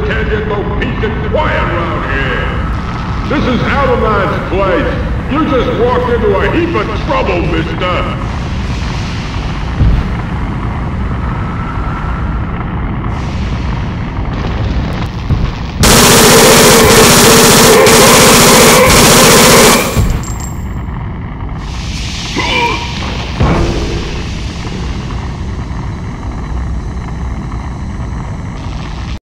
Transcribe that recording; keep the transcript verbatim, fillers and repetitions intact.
pretend there's no peace and quiet around here. This is Alaman's place. You just walked into a heap of trouble, mister.